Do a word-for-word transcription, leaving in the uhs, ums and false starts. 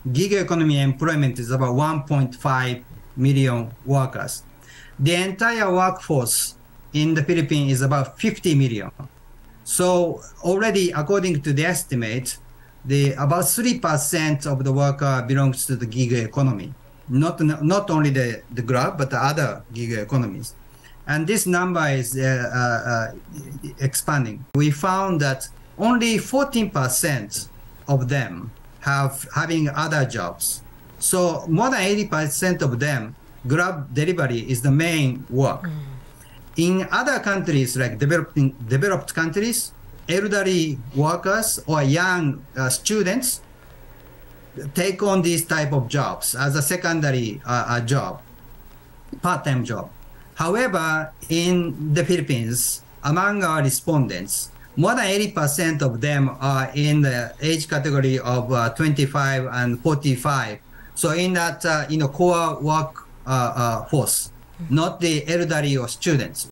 gig economy employment is about one point five million workers. The entire workforce in the Philippines is about fifty million. So already, according to the estimate, the about three percent of the worker belongs to the gig economy. Not, not only the, the Grab, but the other gig economies. And this number is uh, uh, uh, expanding. We found that only fourteen percent of them have having other jobs. So more than eighty percent of them, Grab delivery is the main work. Mm. In other countries, like developing, developed countries, elderly workers or young uh, students take on these type of jobs as a secondary uh, uh, job, part-time job. However, in the Philippines, among our respondents, more than eighty percent of them are in the age category of uh, twenty-five and forty-five. So in that, uh, you know, core work uh, uh, force, not the elderly or students.